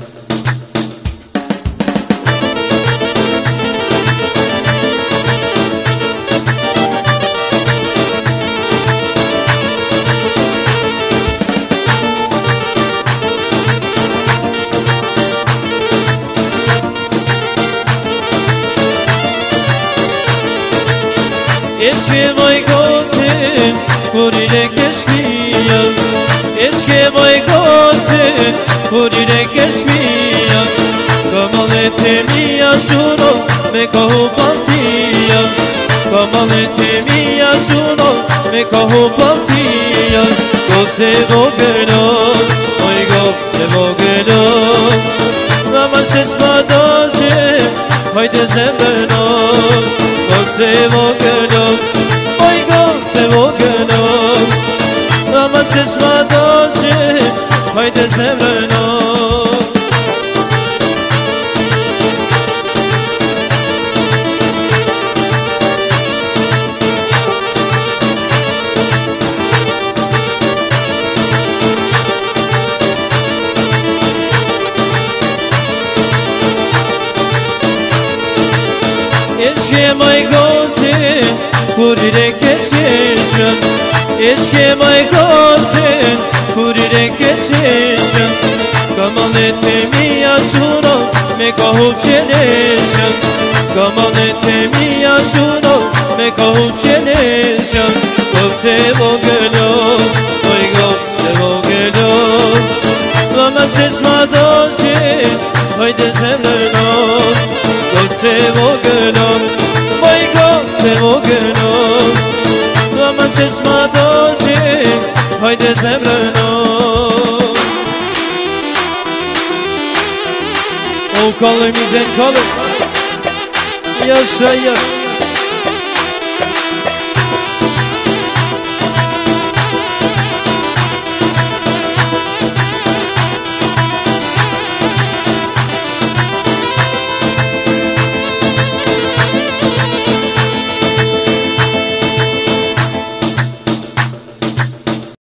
Eşke vay gotin, kurire keşmiyan. Eşke vay gotin, kurire keşmiyan. Kamal etemi yaşuno, me kahu pantiyan. Kamal etemi yaşuno, me kahu pantiyan. Gotse vogeno, oy gotse vogeno. Raman sesmadaze, hayde zemreno. Gotse vogeno, oy gotse vogeno. Raman sesmadaze, hayde zemreno. Eşke may gotin, kurire keşişan. Eşke may gotin, kurire keşişan. Kamal etemi yaşuno, me kahu çeleşan. Kamal etemi yaşuno, me kahu çeleşan. Gotse vogeno, oy gotse vogeno. Lama sesmadaze, hayde zemreno. Gotse vogeno, oy gotse vogeno. Lama sesmadaze, hayde zemreno. O kalın izen kalın, yaşa ya.